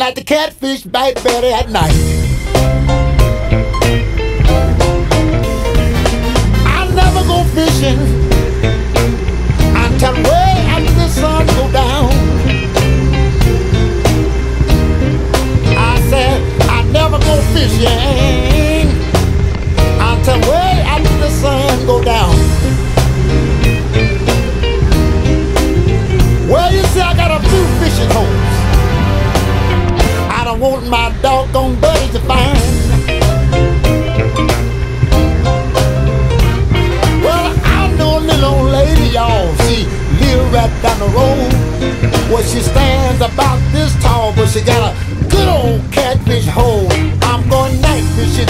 that the catfish bite better at night. I never go fishing until way after the sun go down. I said I never go fishing until way after the sun go down. Well, you see, I got a few fishing holes I don't want my doggone buddies to find. Well, I know a little old lady, y'all. She live right down the road. Well, she stands about this tall, but she got a good old catfish hole. I'm going night fishing.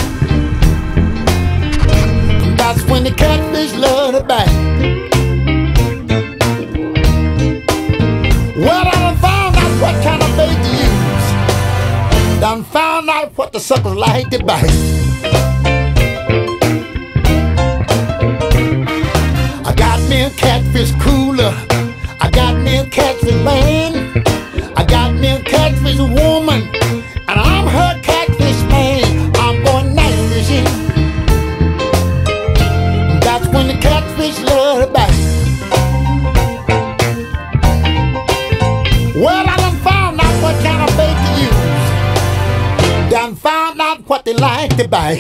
That's when the catfish love to bite. Well, I done found out what kind of bait to use. Done found out what the suckers like to bite. I got me a catfish cooler. I got me a catfish man. I got me a catfish woman. And I'm her catfish man. I'm going night fishing. That's when the catfish love to bite. Well, I done found out what kind of bait to use. Done found out what they like to bite.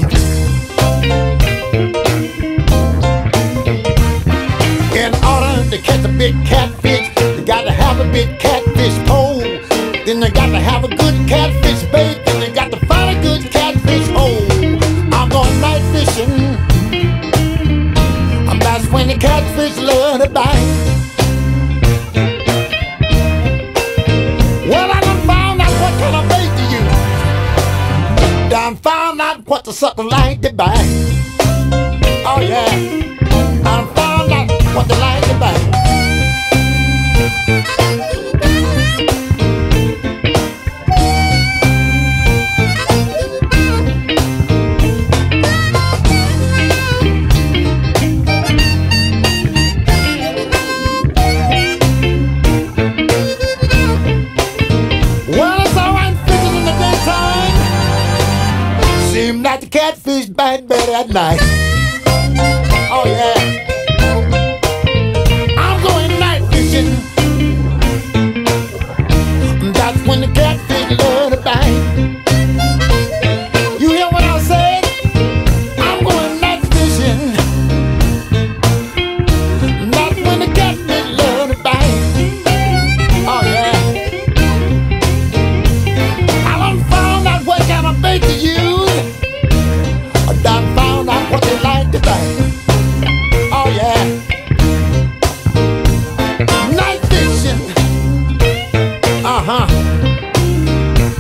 In order to catch a big catfish, you got to have a big catfish pole. Then you got to have a good catfish bait. Then you got to find a good catfish hole. I'm going night fishing. And that's when the catfish love to bite. Well, I done found out what kind of bait to use. Done found out what the sucker like to bite. Oh yeah, I done found out what they like to bite. Seems like the catfish bite better at night. Oh yeah, I'm going night fishing. That's when the catfish love to bite. You hear what I said? I'm going night fishing. That's when the catfish love to bite. Oh yeah, I done found out what kind of bait to use. Done found out what they like to bite. Oh yeah, night fishing.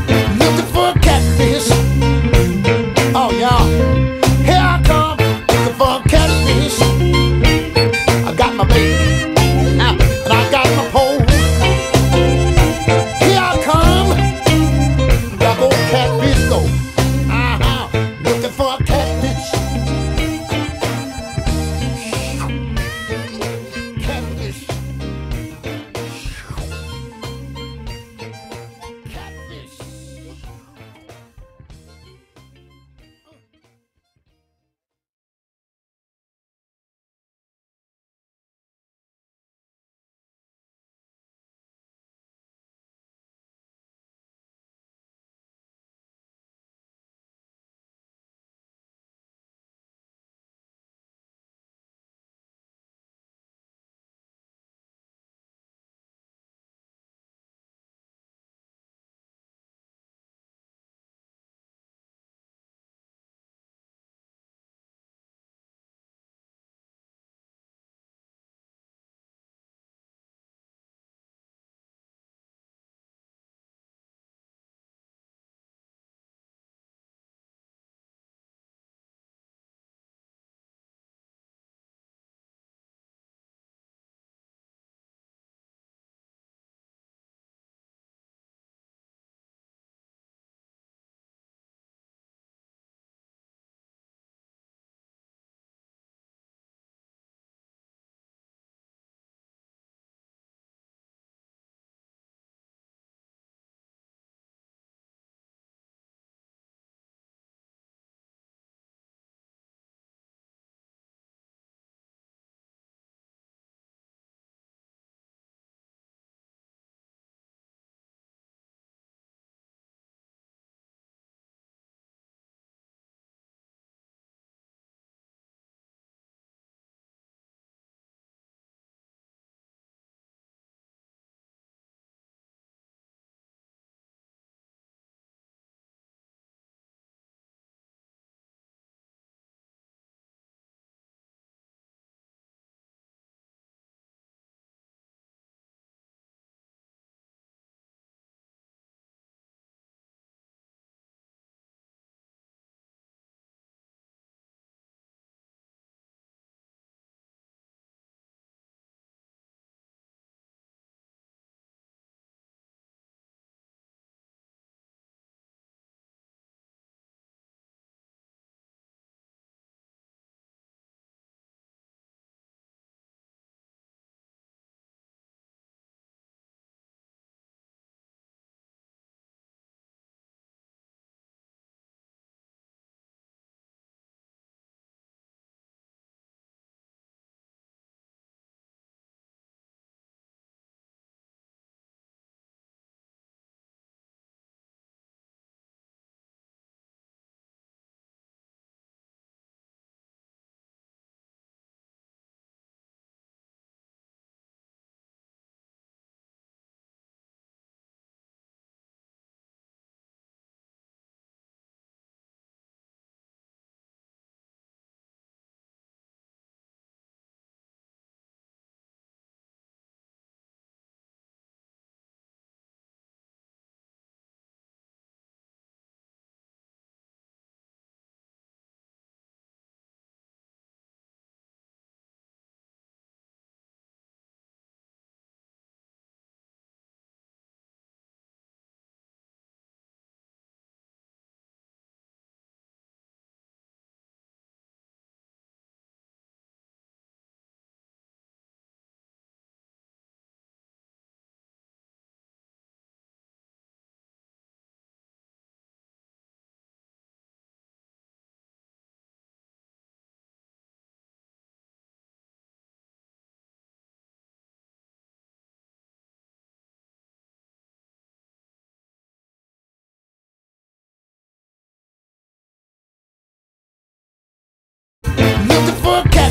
looking for a catfish.